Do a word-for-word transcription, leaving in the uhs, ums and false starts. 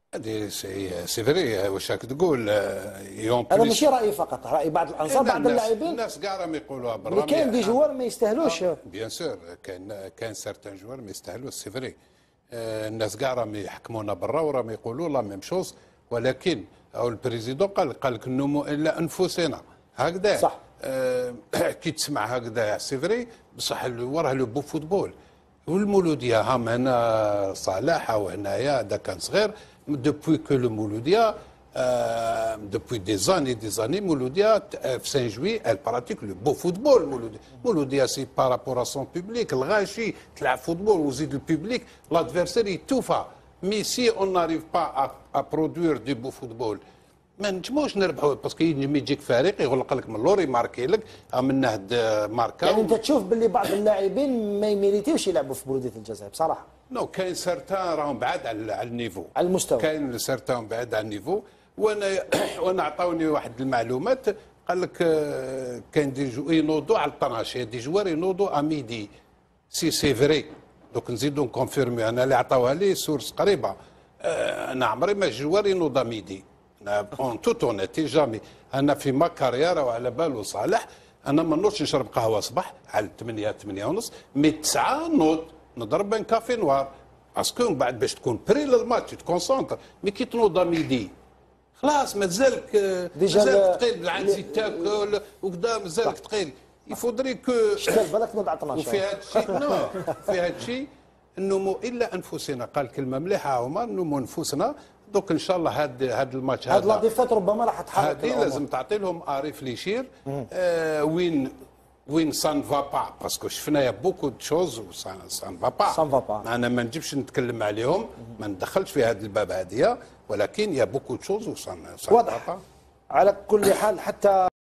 هذه سي سي فري. واش راك تقول؟ هذا ماشي رايي فقط، راي بعض الانصار، بعض اللاعبين. الناس كاع راهم يقولوها برا. اللي كاين دي جوار ما يستاهلوش. بيان سور كاين كاين سارتان جوار ما يستاهلوش سي فري. الناس كاع راهم يحكمونا برا وراهم يقولوا لا ميم شوز، ولكن او البريزيدون قال قال لك نمو الا انفسنا هكذا. صح. آه كي تسمع هكذا سي فري، بصح وراه لو بو فوتبول والمولوديه. هام هنا صلاح وهنايا هذا كان صغير. دوبوي كو لو مولوديه دوبوي دي زاني دي زاني مولوديه في سان جوي ال براتيك لو بو فوتبول. مولوديه مولوديه سي بارابور ا سون بوبليك الغاشي تلعب فوتبول وزيد البوبليك لادفيرسير يتوفى. مي سي اون ناريف با ا برودوير دي بو فوتبول ما نجموش نربحوا، باسكو يجي يجيك فريق يغلق لك من اللور يماركي لك من هاد ماركا. يعني انت تشوف باللي بعض اللاعبين ما يميريتيوش يلعبوا في بلوديه الجزائر بصراحه. نو كاين سارتان راهم بعاد على النيفو، على المستوى. كاين سارتان بعاد على النيفو. وانا وانا عطاوني واحد المعلومات، قال لك كاين دي جو ينوضوا على اثناش، دي جوار ينوضوا ا ميدي. سي سي فري دوك نزيدو نكونفيرمي، انا اللي عطاوها لي سورس قريبه. انا عمري ما جوار ينوض ا ميدي. انا اون توت اونيتي جامي. انا في ما كارير وعلى بالو صالح انا ما نوضش نشرب قهوه صباح على ثمانية ثمانية ونص، مي تسعة نوض نضرب ان كافي نوار باسكو من بعد باش تكون بري للماتش تكونسونتر. مي كي تنوض ميدي خلاص مازالك مازالك ثقيل بالعكس تاكل وكذا مازالك ثقيل. يفودري كو شتال بالك تنوض على اثناش. وفي هذا الشيء نو في هذا الشيء النمو الا انفسنا. قال كلمه مليحه عمر، نمو انفسنا. دوك ان شاء الله هاد هاد الماتش هذا هاد لاديفات ربما راح تحرك. هذه لازم تعطي لهم اري فليشير. آه وين وين سان فا با، باسكو شفنا يا بوكو دو شوز سان فا با. سان فا با. انا ما نجيبش نتكلم عليهم، ما ندخلش في هذا الباب هذه، ولكن يا بوكو دو شوز وسان فا با. على كل حال حتى